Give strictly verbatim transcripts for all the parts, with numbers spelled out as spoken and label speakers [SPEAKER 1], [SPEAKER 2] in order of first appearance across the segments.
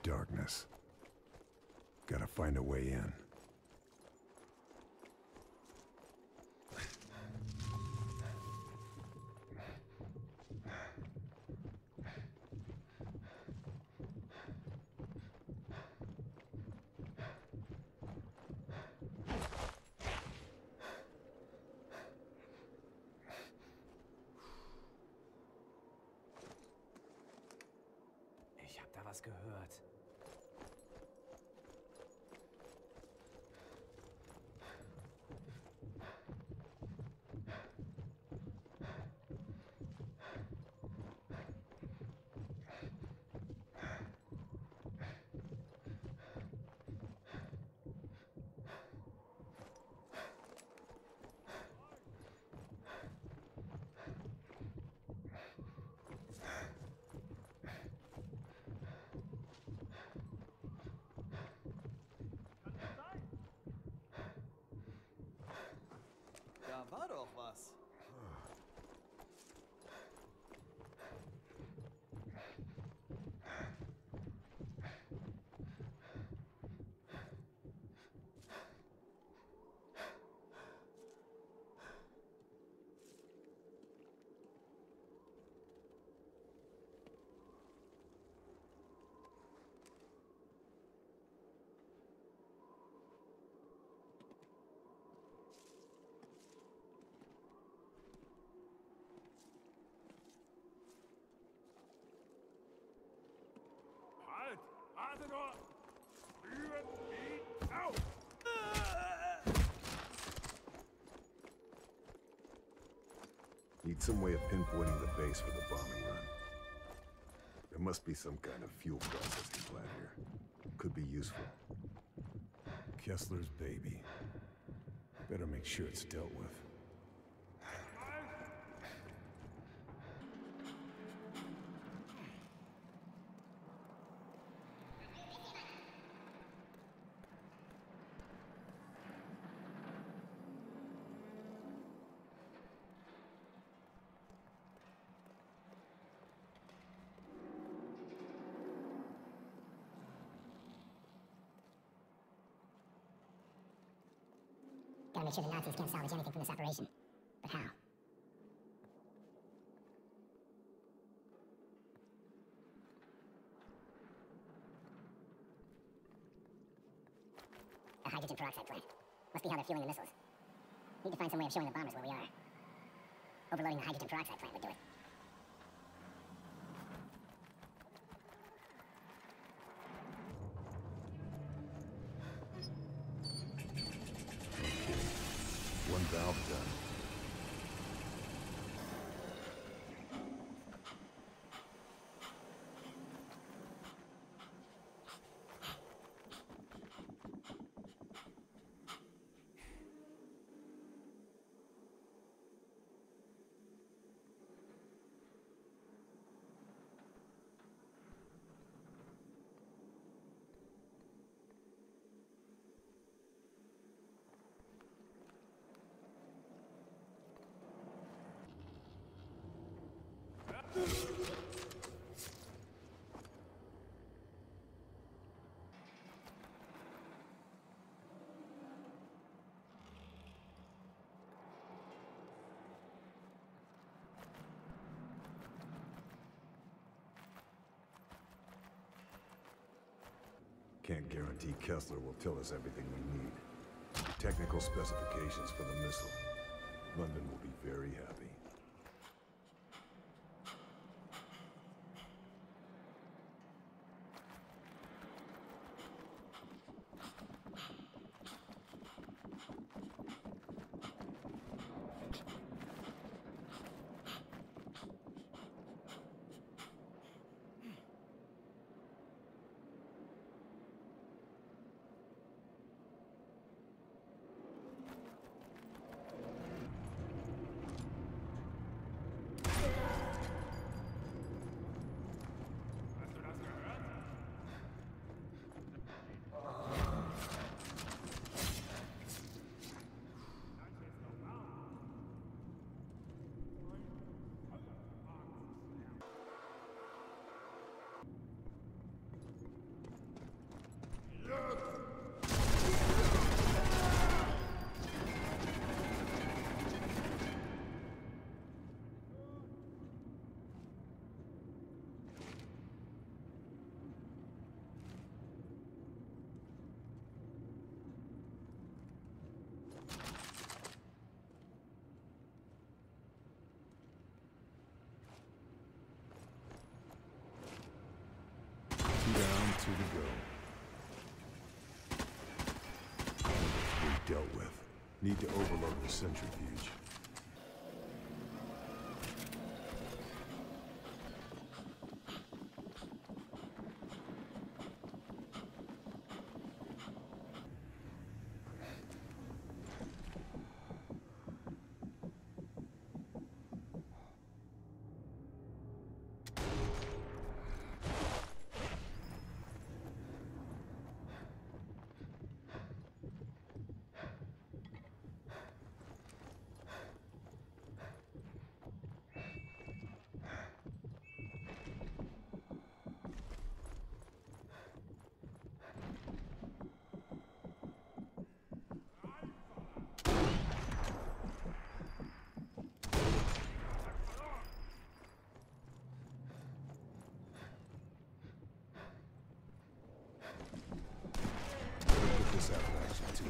[SPEAKER 1] darkness. Gotta find a way in.
[SPEAKER 2] Ich hab da was gehört.
[SPEAKER 3] Da war doch was.
[SPEAKER 4] Halt! Warte nur! Führen ihn auf!
[SPEAKER 1] Need some way of pinpointing the base for the bombing run. There must be some kind of fuel processing plant here. Could be useful. Kessler's baby. Better make sure it's dealt with.
[SPEAKER 5] Gotta make sure the Nazis can't salvage anything from this operation. But how? A hydrogen peroxide plant. Must be how they're fueling the missiles. Need to find some way of showing the bombers where we are. Overloading the hydrogen peroxide plant would do it.
[SPEAKER 1] One valve done. Can't guarantee Kessler will tell us everything we need. Technical specifications for the missile. London will be very happy. Two to go. We're dealt with. Need to overload the centrifuge. This out of action too.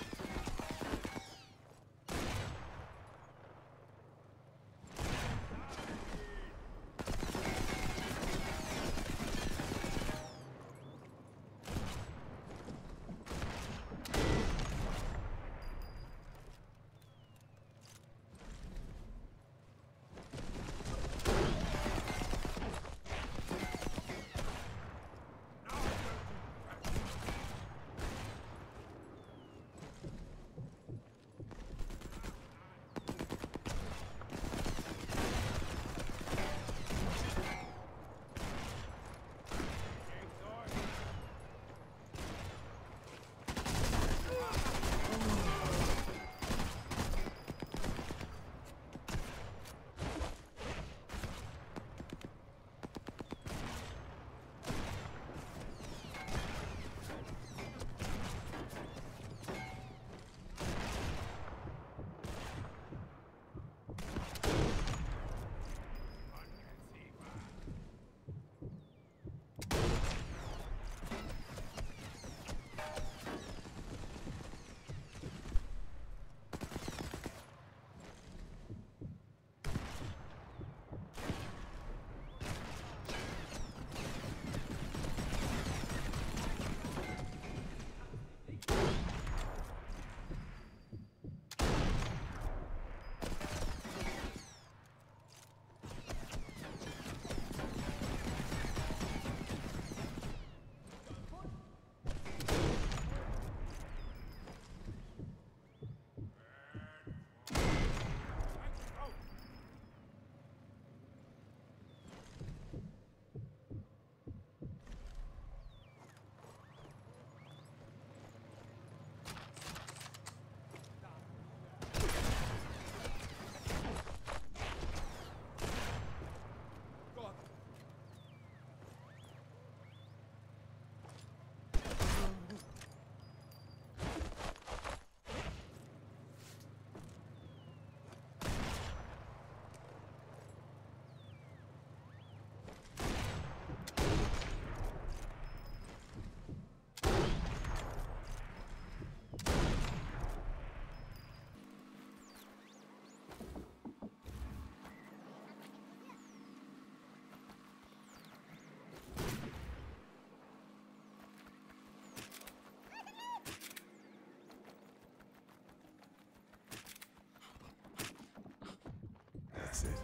[SPEAKER 1] That's it.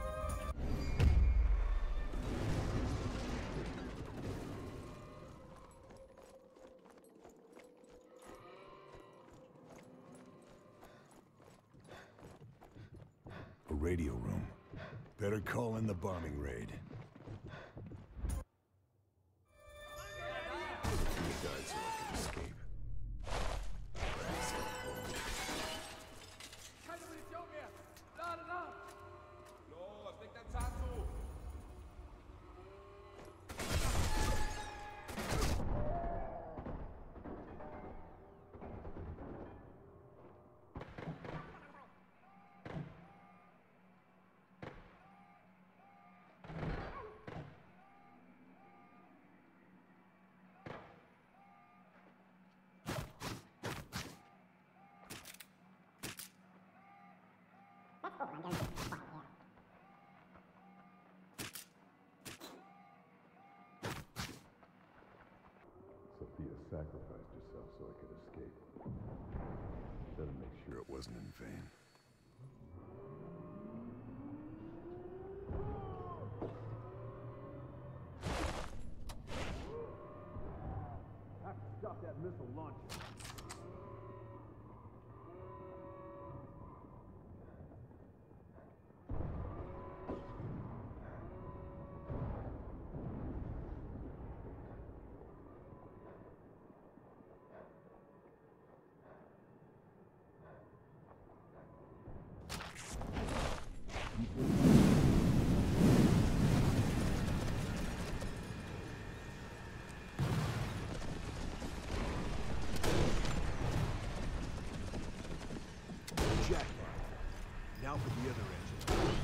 [SPEAKER 1] A radio room. Better call in the bombing raid. He died so I could escape.
[SPEAKER 4] Keine Munition mehr! Lade nach! Los, leg dein Zahn zu!
[SPEAKER 1] Thea sacrificed herself so I could escape. Better make sure it wasn't in vain.
[SPEAKER 6] Have to stop that missile launcher. Jack, now for the other engine.